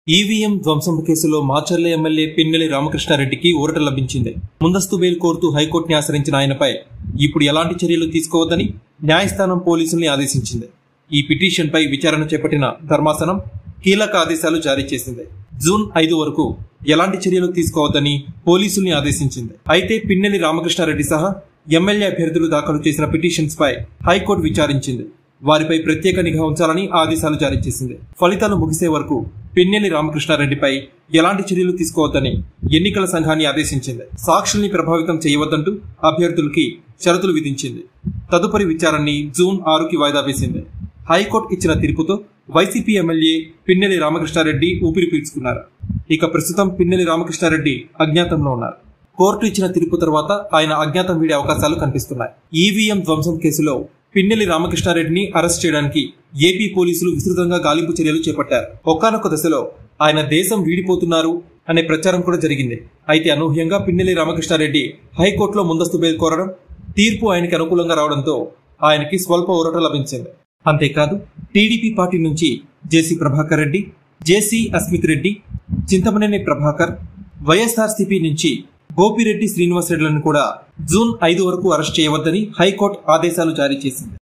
EVM ధ్వంసం కేసులో Macherla MLA Pinnelli రామకృష్ణారెడ్డికి ఊరట లభించింది. ముందస్తు బెయిల్ కోరుతూ హైకోర్టుని ఆశ్రయించిన ఆయనపై ఇప్పుడు ఎలాంటి చర్యలు తీసుకోవద్దని న్యాయస్థానం పోలీసుల్ని ఆదేశించింది. ఈ పిటిషన్పై విచారణ చేపట్టిన ధర్మాసనం కీలక ఆదేశాలు జారీ చేసింది. జూన్ 5 వరకు ఎలాంటి చర్యలు తీసుకోవద్దని పోలీసుల్ని ఆదేశించింది. అయితే పిన్నెల్లి రామకృష్ణారెడ్డి సహా ఎమ్మెల్యే అభ్యర్థులు దాఖలు చేసిన పిటిషన్స్ పై హైకోర్టు విచారించింది. వారిపై ప్రత్యేక నిఘా ఉంచాలని ఆదేశాలు జారీ చేసింది. ఫలితాలు ముగిసే వరకు పిన్నెల్లి రామకృష్ణారెడ్డిపై ఎలాంటి చర్యలు తీసుకోవద్దని ఎన్నికల సంఘాన్ని ఆదేశించింది. సాక్షుల్ని ప్రభావితం చేయవద్దంటూ అభ్యర్థులకి షరతులు విధించింది. తదుపరి విచారణని జూన్ 6కి వాయిదా వేసింది. హైకోర్టు ఇచ్చిన తీర్పుతో వైసీపీ ఎమ్మెల్యే పిన్నెల్లి రామకృష్ణారెడ్డి ఊపిరి పీల్చుకున్నారు. ఇక ప్రస్తుతం పిన్నెల్లి రామకృష్ణారెడ్డి అజ్ఞాతంలో ఉన్నారు. కోర్టు ఇచ్చిన తీర్పు తర్వాత ఆయన అజ్ఞాతం వీడే అవకాశాలు కనిపిస్తున్నాయి. ఈవీఎం ధ్వంసం కేసులో పిన్నెల్లి రామకృష్ణారెడ్డిని అరెస్ట్ చేయడానికి ఏపీ పోలీసులు విస్తృతంగా గాలింపు చర్యలు చేపట్టారు. ఒకానొక దశలో ఆయన దేశం వీడిపోతున్నారు అనే ప్రచారం కూడా జరిగింది. అయితే అనూహ్యంగా పిన్నెల్లి రామకృష్ణారెడ్డి హైకోర్టులో ముందస్తు బెయిల్ కోరడం, తీర్పు ఆయనకి అనుకూలంగా రావడంతో ఆయనకి స్వల్ప ఊరట లభించింది. అంతేకాదు టీడీపీ పార్టీ నుంచి జేసీ ప్రభాకర్ రెడ్డి, జేసీ అస్మిత్ రెడ్డి, చింతమనేని ప్రభాకర్, వైఎస్ఆర్సీపీ నుంచి గోపిరెడ్డి శ్రీనివాసరెడ్డిలను కూడా జూన్ 5 వరకు అరెస్ట్ చేయవద్దని హైకోర్టు ఆదేశాలు జారీ చేసింది.